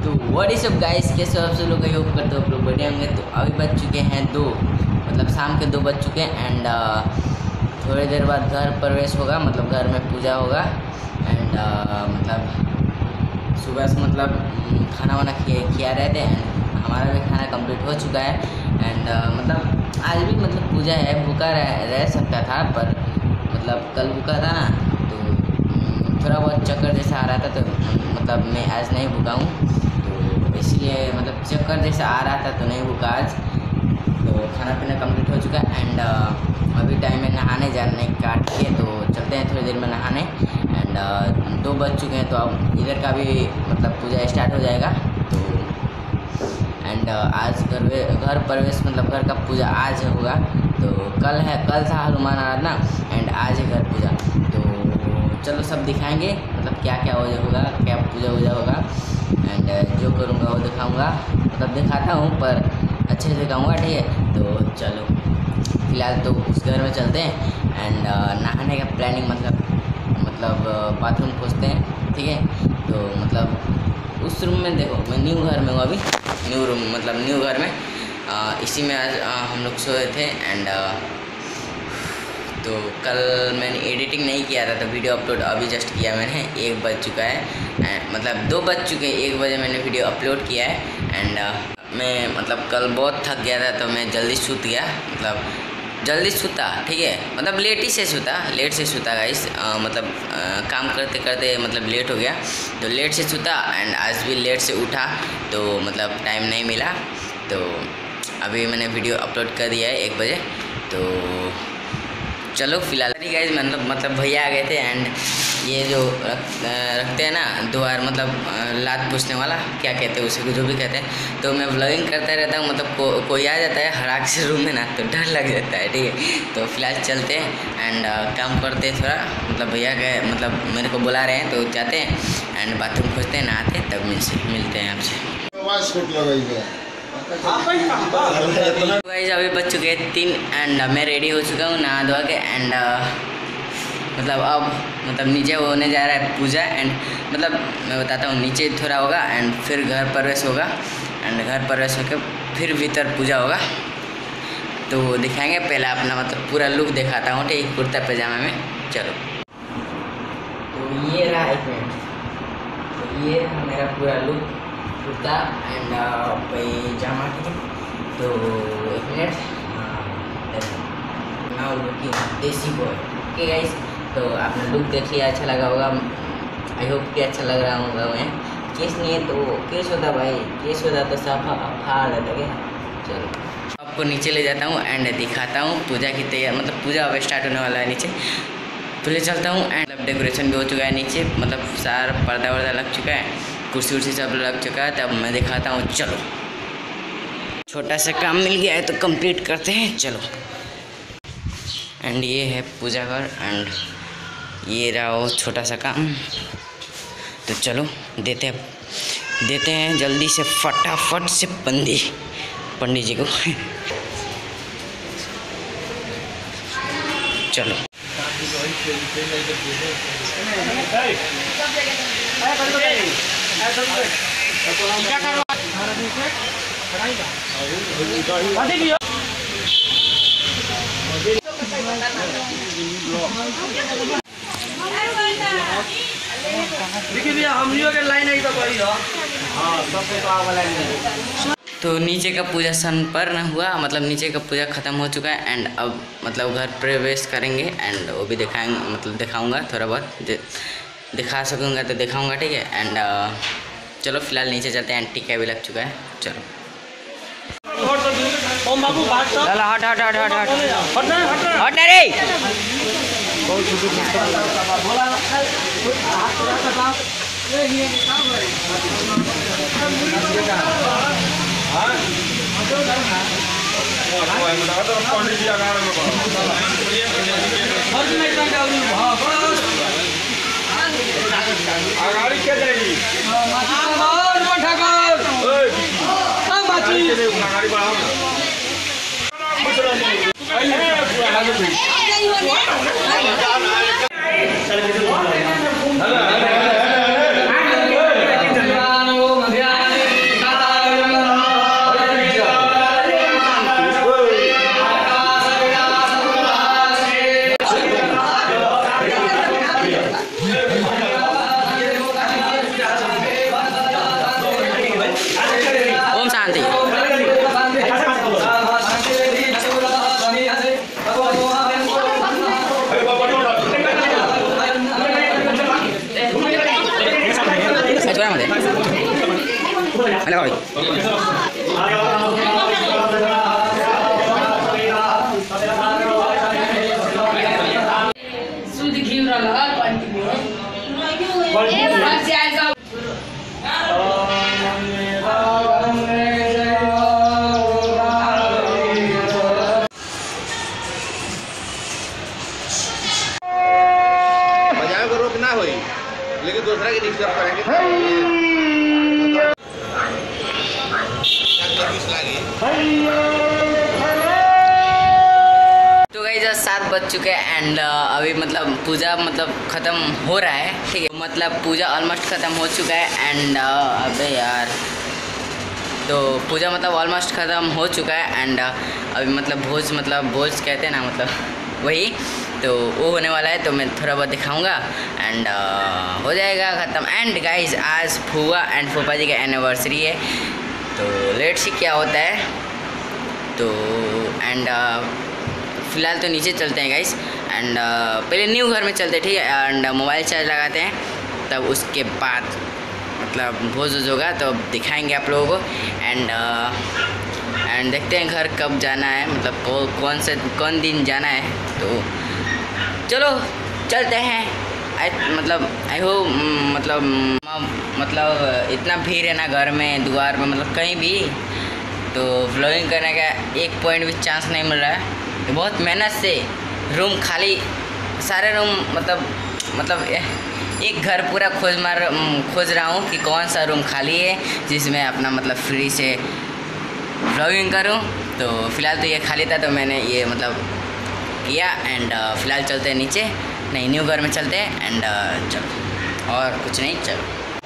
तो what is up guys, कैसे हो आप सब लोग? आई होप करते हो आप लोग बढ़िया होंगे। तो अभी बज चुके हैं 2, मतलब शाम के 2 बज चुके हैं। एंड थोड़ी देर बाद घर प्रवेश होगा, मतलब घर में पूजा होगा। एंड मतलब सुबह से मतलब खाना वाना खिया रहे थे। एंड हमारा भी खाना कंप्लीट हो चुका है। एंड मतलब आज भी मतलब पूजा है, भूखा रह सकता था, पर मतलब कल भूखा था ना, तो थोड़ा बहुत चक्कर जैसा आ रहा था, तो मतलब मैं आज नहीं भूखा हूँ। तो इसलिए मतलब चक्कर जैसा आ रहा था तो नहीं भूखा आज। तो खाना पीना कंप्लीट हो चुका है। एंड अभी टाइम है नहाने जाने काट के, तो चलते हैं थोड़ी देर में नहाने। एंड 2 बज चुके हैं, तो अब इधर का भी मतलब पूजा स्टार्ट हो जाएगा। तो एंड आज घर प्रवेश मतलब घर का पूजा आज होगा। तो कल था हनुमान आराधना, एंड आज है घर पूजा। तो चलो सब दिखाएंगे, मतलब क्या क्या होगा, क्या पूजा वूजा होगा। एंड जो करूँगा वो दिखाऊँगा, मतलब दिखाता हूँ पर अच्छे से दिखाऊँगा, ठीक है। तो चलो फिलहाल तो उस घर में चलते हैं। एंड नहाने का प्लानिंग मतलब बाथरूम खोजते हैं, ठीक है। तो मतलब उस रूम में देखो, मैं न्यू घर में हूँ अभी, न्यू रूम मतलब न्यू घर में इसी में आज हम लोग सोए थे। एंड तो कल मैंने एडिटिंग नहीं किया था, तो वीडियो अपलोड अभी जस्ट किया मैंने। 1 बज चुका है, मतलब 2 बज चुके हैं, 1 बजे मैंने वीडियो अपलोड किया है। एंड मैं मतलब कल बहुत थक गया था, तो मैं जल्दी सूत गया, मतलब जल्दी सूता, ठीक है, मतलब लेट से सूता गाइस। मतलब काम करते करते मतलब लेट हो गया, तो लेट से सूता। एंड आज भी लेट से उठा, तो मतलब टाइम नहीं मिला। तो अभी मैंने वीडियो अपलोड कर दिया है 1 बजे। तो चलो फिलहाल गाइस मतलब भैया आ गए थे। एंड ये जो रखते हैं ना द्वार, मतलब लात पूछने वाला, क्या कहते हैं उसे, जो भी कहते हैं। तो मैं व्लॉगिंग करता रहता हूँ, मतलब कोई आ जाता है हड़ाक से रूम में ना, तो डर लग जाता है, ठीक है। तो फिलहाल चलते हैं एंड काम करते हैं थोड़ा, मतलब भैया गए, मतलब मेरे को बुला रहे हैं, तो जाते हैं एंड बाथरूम खोजते हैं, नहाते, तब मिलते हैं आपसे। गाइस अभी बज चुके हैं 3 एंड मैं रेडी हो चुका हूँ नहा धोवा के। एंड मतलब अब मतलब नीचे होने जा रहा है पूजा। एंड मतलब मैं बताता हूँ, नीचे थोड़ा होगा एंड फिर घर प्रवेश होगा। एंड घर प्रवेश होकर फिर भीतर पूजा होगा। तो दिखाएंगे, पहले अपना मतलब पूरा लुक दिखाता हूँ, ठीक, कुर्ता पैजामा में। चलो तो ये रहा, एक मिनट, तो ये रहा मेरा पूरा लुक, कुर्ता एंड पैजामा, ठीक है। तो 1 minute, now looking desi boy, okay guys. तो आपने लुक देखिए, अच्छा लगा होगा, आई होप कि अच्छा लग रहा होगा। मैं केस नहीं है तो केस होता भाई, केस होता तो साफा फाड़ देता क्या। चलो आपको नीचे ले जाता हूँ एंड दिखाता हूँ पूजा की तैयार, मतलब पूजा अब स्टार्ट होने वाला है नीचे, तो ले चलता हूँ। एंड मतलब डेकोरेशन भी हो चुका है नीचे, मतलब सारा पर्दा वर्दा लग चुका है, कुर्सी उर्सी सब लग चुका है। तब मैं दिखाता हूँ, चलो। छोटा सा काम मिल गया है तो कंप्लीट करते हैं, चलो। एंड ये है पूजा घर, एंड ये रहा वो छोटा सा काम। तो चलो देते हैं जल्दी से, फटाफट से पंडित जी को चलो। तो नीचे का पूजा संपन्न हुआ, मतलब नीचे का पूजा ख़त्म हो चुका है। एंड अब मतलब घर प्रवेश करेंगे, एंड वो भी दिखाएंगे, मतलब दिखाऊंगा, थोड़ा बहुत दिखा सकूँगा तो दिखाऊंगा, ठीक है। एंड चलो फिलहाल नीचे चलते हैं, एंड टीका भी लग चुका है, चलो। हट रे। रोकना हुई लेकिन दूसरा की डिस्टर्ब करेंगे। तो गाइस 7 बज चुके हैं एंड अभी मतलब पूजा मतलब ख़त्म हो रहा है, ठीक है, मतलब पूजा ऑलमोस्ट ख़त्म हो चुका है एंड अबे यार, तो पूजा मतलब ऑलमोस्ट ख़त्म हो चुका है एंड अभी मतलब भोज कहते हैं ना, मतलब वही तो वो होने वाला है, तो मैं थोड़ा बहुत दिखाऊंगा एंड हो जाएगा ख़त्म। एंड गाइस आज फूआ एंड फूफा जी का एनिवर्सरी है, तो लेट्स सी क्या होता है। तो एंड फ़िलहाल तो नीचे चलते हैं गाइस एंड पहले न्यू घर में चलते हैं, ठीक है, एंड मोबाइल चार्ज लगाते हैं, तब उसके बाद मतलब भोज होगा तो दिखाएंगे आप लोगों को एंड देखते हैं घर कब जाना है, मतलब कौन दिन जाना है, तो चलो चलते हैं। आई होप मतलब इतना भीड़ है ना घर में, द्वार में, मतलब कहीं भी, तो व्लॉगिंग करने का एक पॉइंट भी चांस नहीं मिल रहा है। बहुत मेहनत से रूम खाली, सारे रूम मतलब एक घर पूरा खोज रहा हूँ कि कौन सा रूम खाली है जिसमें अपना मतलब फ्री से व्लॉगिंग करूँ। तो फ़िलहाल तो ये खाली था, तो मैंने ये मतलब किया एंड फ़िलहाल चलते हैं नीचे, नहीं न्यू घर में चलते हैं एंड चलो, और कुछ नहीं, चलो।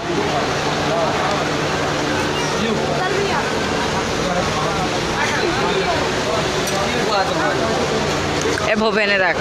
ए भोपे ने रख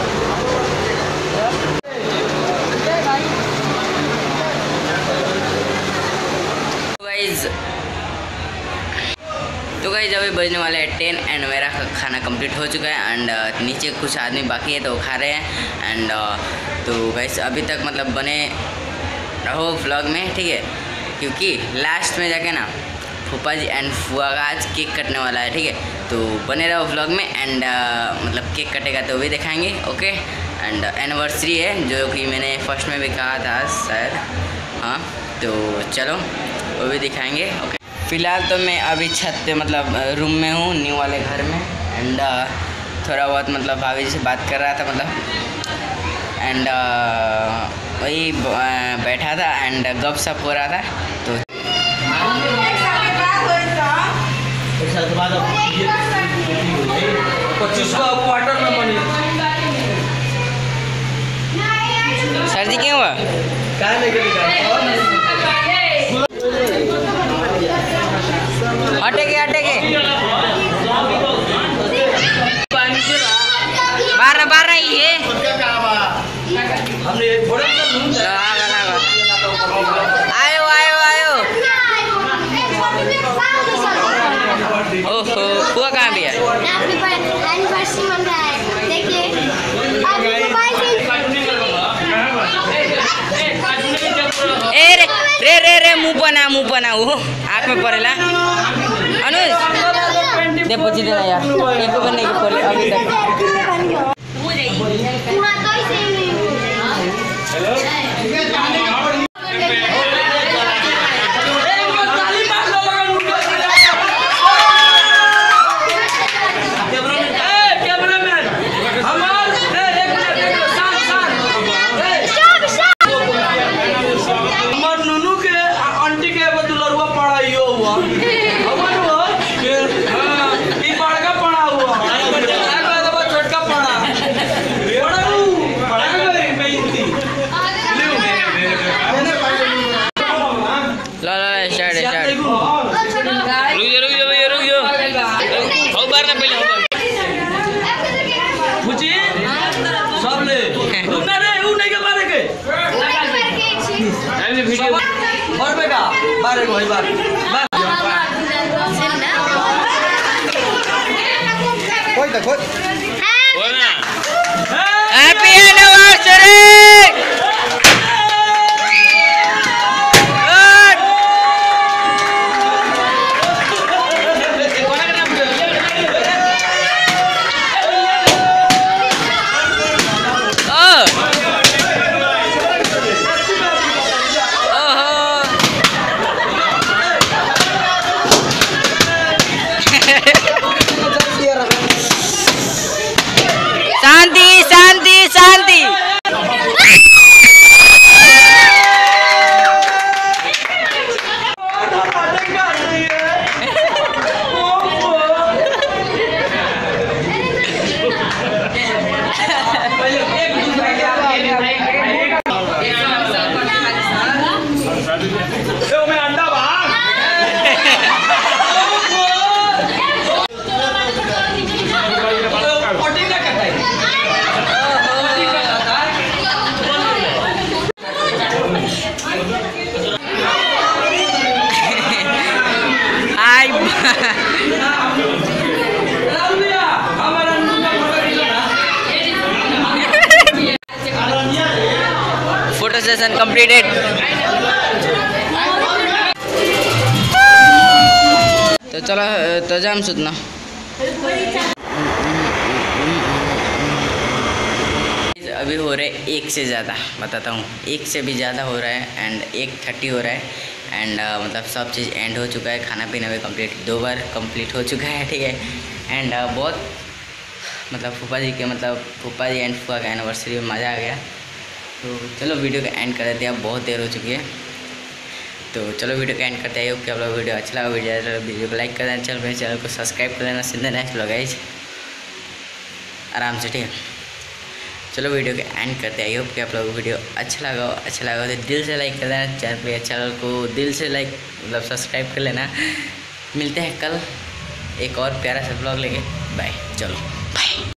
तो गाइस अभी बजने वाले हैं 10 एंड मेरा खाना कंप्लीट हो चुका है एंड नीचे कुछ आदमी बाकी है तो वो खा रहे हैं एंड तो गाइस अभी तक मतलब बने रहो व्लॉग में, ठीक है, क्योंकि लास्ट में जाके ना फूफा जी एंड फुआ का आज केक कटने वाला है, ठीक है, तो बने रहो व्लॉग में एंड मतलब केक कटेगा तो भी दिखाएंगे, ओके। एंड एनिवर्सरी है जो कि मैंने फर्स्ट में भी कहा था शायद, हाँ, तो चलो वो भी दिखाएंगे, ओके। फ़िलहाल तो मैं अभी छत पे मतलब रूम में हूँ न्यू वाले घर में एंड थोड़ा बहुत मतलब भाभी जी से बात कर रहा था मतलब एंड वही बैठा था एंड गपशप हो रहा था। तो सर्दी क्यों हुआ? हटेगे बारह ही है। आयो ओहो हुआ कहाँ भी है? रे मुँह पना वो आँख में पड़ेला अनुज दे पची देना यार, एक को करने की पड़े अभी तक। Happy anniversary. Mission completed. तो चलो तो जाम सुतना। अभी हो रहे 1 से ज़्यादा, बताता हूँ 1 से भी ज़्यादा हो रहा है एंड 1:30 हो रहा है एंड मतलब सब चीज़ एंड हो चुका है। खाना पीना भी कंप्लीट 2 बार कंप्लीट हो चुका है, ठीक है। एंड बहुत मतलब फूफा जी एंड फूफा का एनिवर्सरी में मज़ा आ गया। तो चलो वीडियो का एंड कर देते हैं, अब बहुत देर हो चुकी है। तो चलो वीडियो का एंड करते हैं। कि आप लोग वीडियो अच्छा लगा वीडियो को लाइक कर देना, चैनल को सब्सक्राइब कर देना। सीधे नेक्स्ट व्लॉग गाइस आराम से, ठीक है। चलो वीडियो के एंड करते हैं। आई होप कि आप लोगों को वीडियो अच्छा लगा तो दिल से लाइक कर देना, चैनल को दिल से लाइक मतलब सब्सक्राइब कर लेना। मिलते हैं कल एक और प्यारा सा ब्लॉग लेके। बाय, चलो बाय।